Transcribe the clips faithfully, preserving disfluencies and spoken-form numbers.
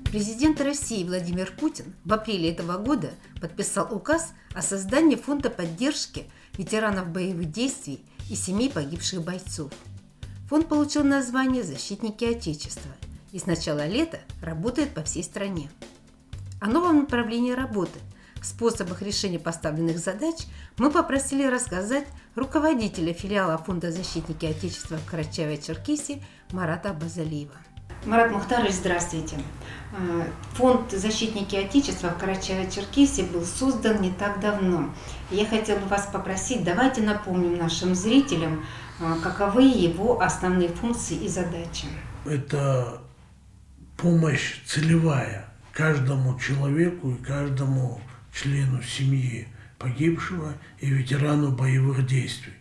Президент России Владимир Путин в апреле этого года подписал указ о создании фонда поддержки ветеранов боевых действий и семей погибших бойцов. Фонд получил название «Защитники Отечества» и с начала лета работает по всей стране. О новом направлении работы, способах решения поставленных задач мы попросили рассказать руководителя филиала фонда «Защитники Отечества» в Карачаево-Черкесии Марата Абазалиева. Марат Мухтарович, здравствуйте. Фонд «Защитники Отечества» в Карачаево-Черкесии был создан не так давно. Я хотела бы вас попросить, давайте напомним нашим зрителям, каковы его основные функции и задачи. Это помощь целевая каждому человеку и каждому члену семьи погибшего и ветерану боевых действий.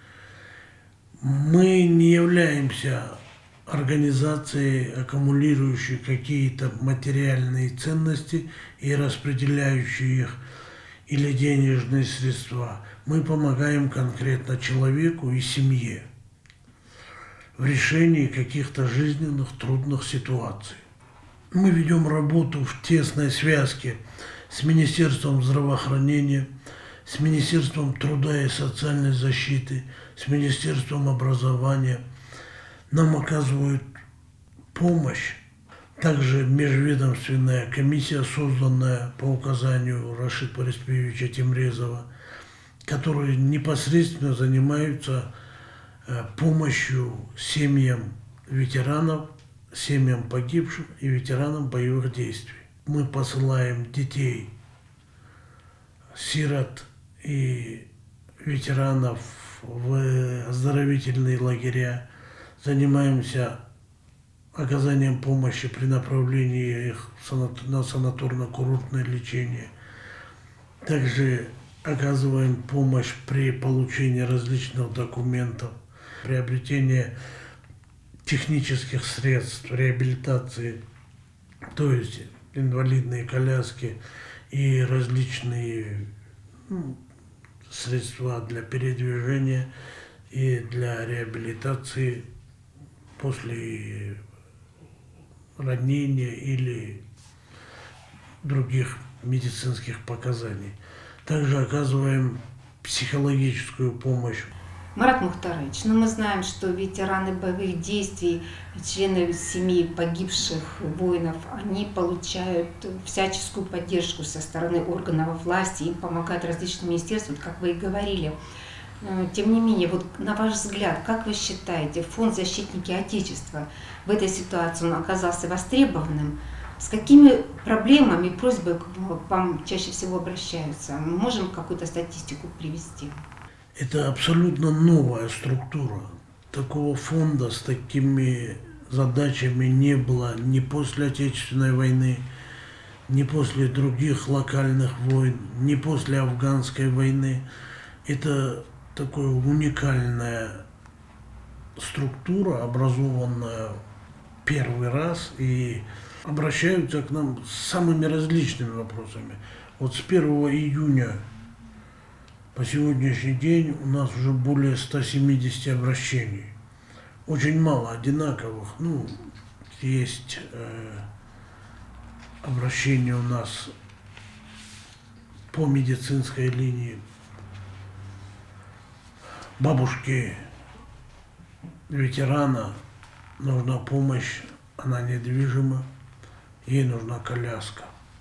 Мы не являемся организацией, аккумулирующей какие-то материальные ценности и распределяющей их или денежные средства. Мы помогаем конкретно человеку и семье в решении каких-то жизненных трудных ситуаций. Мы ведем работу в тесной связке с Министерством здравоохранения, с Министерством труда и социальной защиты, с Министерством образования. Нам оказывают помощь также межведомственная комиссия, созданная по указанию Рашида Параскевича Тимрезова, которые непосредственно занимаются помощью семьям ветеранов, семьям погибших и ветеранам боевых действий. Мы посылаем детей, сирот и ветеранов в оздоровительные лагеря, занимаемся оказанием помощи при направлении их на санаторно-курортное лечение. Также оказываем помощь при получении различных документов, приобретении технических средств реабилитации, то есть инвалидные коляски и различные ну, средства для передвижения и для реабилитации после ранения или других медицинских показаний. Также оказываем психологическую помощь. Марат Мухтарович, ну мы знаем, что ветераны боевых действий, члены семей погибших воинов, они получают всяческую поддержку со стороны органов власти, им помогают различные министерства, вот как вы и говорили. Тем не менее, вот на ваш взгляд, как вы считаете, фонд «Защитники Отечества» в этой ситуации он оказался востребованным? С какими проблемами, просьбой к вам чаще всего обращаются? Мы можем какую-то статистику привести? Это абсолютно новая структура. Такого фонда с такими задачами не было ни после Отечественной войны, ни после других локальных войн, ни после Афганской войны. Это такая уникальная структура, образованная первый раз, и обращаются к нам с самыми различными вопросами. Вот с первого июня по сегодняшний день у нас уже более ста семидесяти обращений. Очень мало одинаковых. Ну, есть э, обращения у нас по медицинской линии. Бабушке ветерана нужна помощь, она недвижима, ей нужна коляска.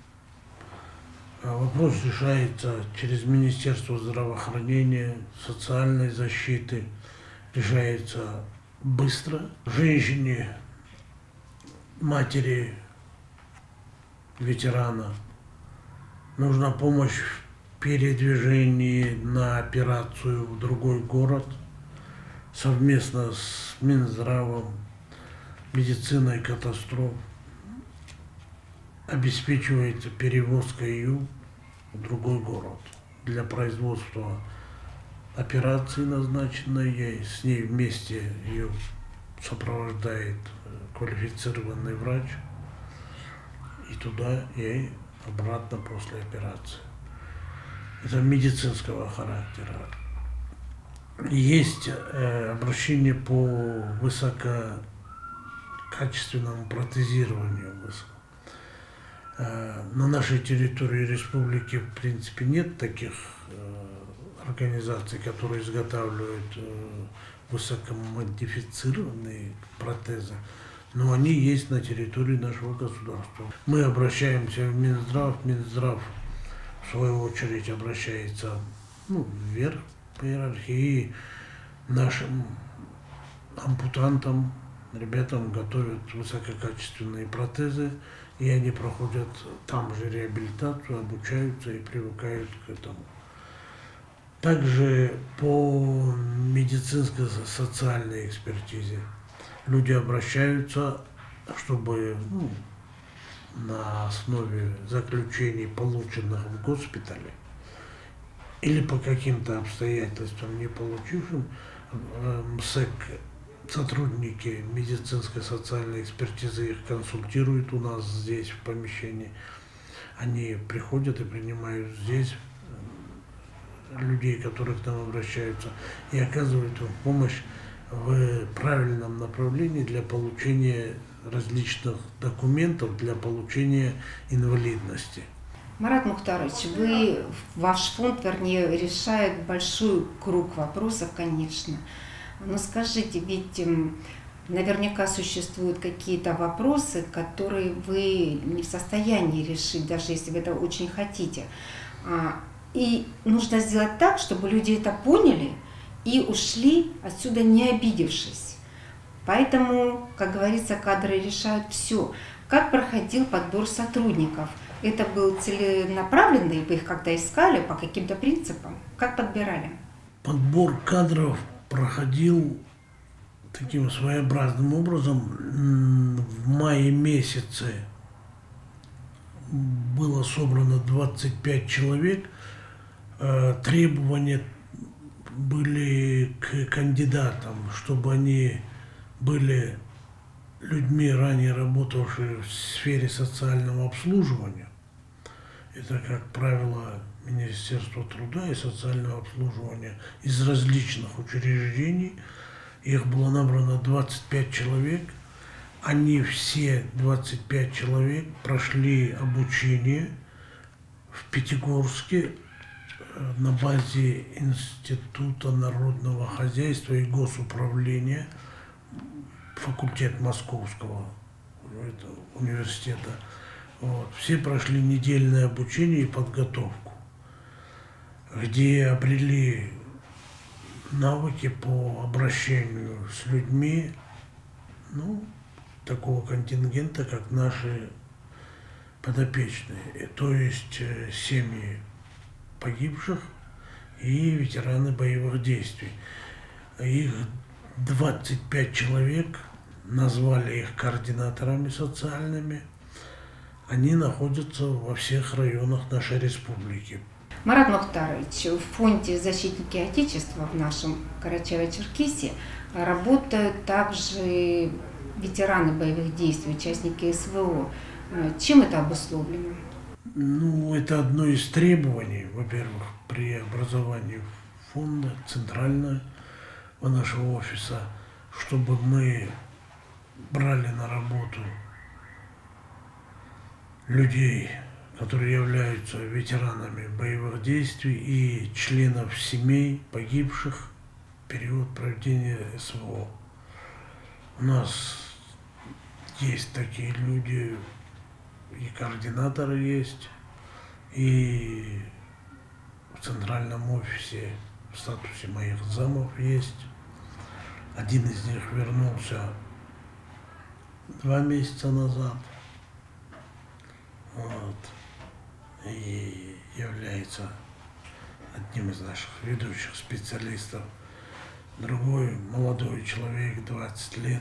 Вопрос решается через Министерство здравоохранения, социальной защиты, решается быстро. Женщине, матери ветерана нужна помощь в передвижении на операцию в другой город совместно с Минздравом, медициной катастроф. Обеспечивается перевозка ее в другой город для производства операции, назначенной ей. С ней вместе ее сопровождает квалифицированный врач. И туда и обратно после операции. Это медицинского характера. Есть э, обращение по высококачественному протезированию. На нашей территории республики, в принципе, нет таких организаций, которые изготавливают высокомодифицированные протезы, но они есть на территории нашего государства. Мы обращаемся в Минздрав, Минздрав в свою очередь обращается ну, вверх по иерархии, нашим ампутантам, ребятам готовят высококачественные протезы, и они проходят там же реабилитацию, обучаются и привыкают к этому. Также по медицинско-социальной экспертизе люди обращаются, чтобы ну, на основе заключений, полученных в госпитале, или по каким-то обстоятельствам не получившим, МСЭК, сотрудники медицинской социальной экспертизы их консультируют у нас здесь в помещении. Они приходят и принимают здесь людей, которые к нам обращаются, и оказывают им помощь в правильном направлении для получения различных документов, для получения инвалидности. Марат Мухтарович, вы, ваш фонд, вернее, решает большой круг вопросов, конечно. Но скажите, ведь наверняка существуют какие-то вопросы, которые вы не в состоянии решить, даже если вы это очень хотите. И нужно сделать так, чтобы люди это поняли и ушли отсюда не обидевшись. Поэтому, как говорится, кадры решают все. Как проходил подбор сотрудников? Это был целенаправленный, вы их как-то искали по каким-то принципам? Как подбирали? Подбор кадров проходил таким своеобразным образом. В мае месяце было собрано двадцать пять человек. Требования были к кандидатам, чтобы они были людьми, ранее работавшими в сфере социального обслуживания. Это, как правило, Министерство труда и социального обслуживания из различных учреждений. Их было набрано двадцать пять человек. Они все, двадцать пять человек, прошли обучение в Пятигорске на базе Института народного хозяйства и госуправления, факультет Московского университета. Вот. Все прошли недельное обучение и подготовку, где обрели навыки по обращению с людьми, ну, такого контингента, как наши подопечные, то есть семьи погибших и ветераны боевых действий. Их двадцать пять человек, назвали их координаторами социальными. Они находятся во всех районах нашей республики. Марат Мухтарович, в фонде «Защитники Отечества» в нашем Карачаево-Черкесии работают также ветераны боевых действий, участники СВО. Чем это обусловлено? Ну, это одно из требований, во-первых, при образовании фонда центрального нашего офиса, чтобы мы брали на работу людей, которые являются ветеранами боевых действий и членов семей погибших в период проведения СВО. У нас есть такие люди, и координаторы есть, и в центральном офисе в статусе моих замов есть. Один из них вернулся два месяца назад. Вот. И является одним из наших ведущих специалистов. Другой молодой человек, двадцать лет,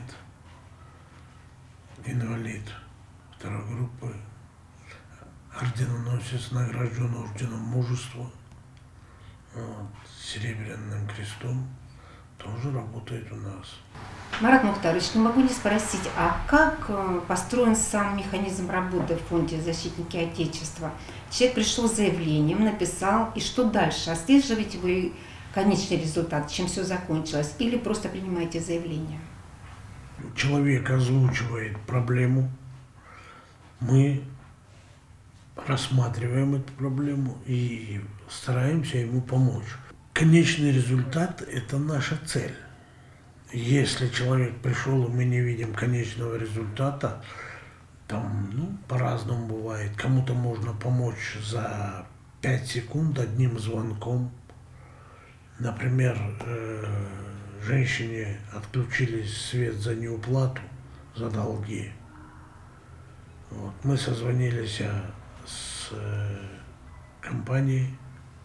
инвалид второй группы, орденоносец, награжден орденом мужества, вот, с серебряным крестом, тоже работает у нас. Марат Мухтарович, не могу не спросить, а как построен сам механизм работы в фонде «Защитники Отечества»? Человек пришел с заявлением, написал, и что дальше? Отслеживаете вы конечный результат, чем все закончилось, или просто принимаете заявление? Человек озвучивает проблему, мы рассматриваем эту проблему и стараемся ему помочь. Конечный результат – это наша цель. Если человек пришел, и мы не видим конечного результата, там, ну, по-разному бывает. Кому-то можно помочь за пять секунд одним звонком. Например, э, женщине отключили свет за неуплату, за долги. Вот. Мы созвонились с э, компанией.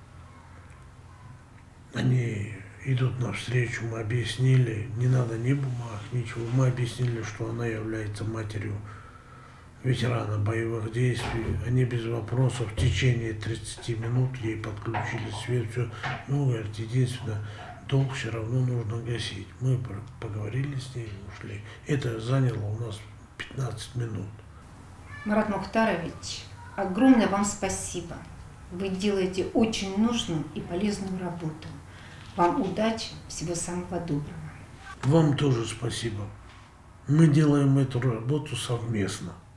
Они идут навстречу, мы объяснили, не надо ни бумаг, ничего. Мы объяснили, что она является матерью ветерана боевых действий. Они без вопросов в течение тридцати минут ей подключили свет. Все. Ну, говорит, единственное, долг все равно нужно гасить. Мы поговорили с ней, ушли. Это заняло у нас пятнадцать минут. Марат Мухтарович, огромное вам спасибо. Вы делаете очень нужную и полезную работу. Вам удачи, всего самого доброго. Вам тоже спасибо. Мы делаем эту работу совместно.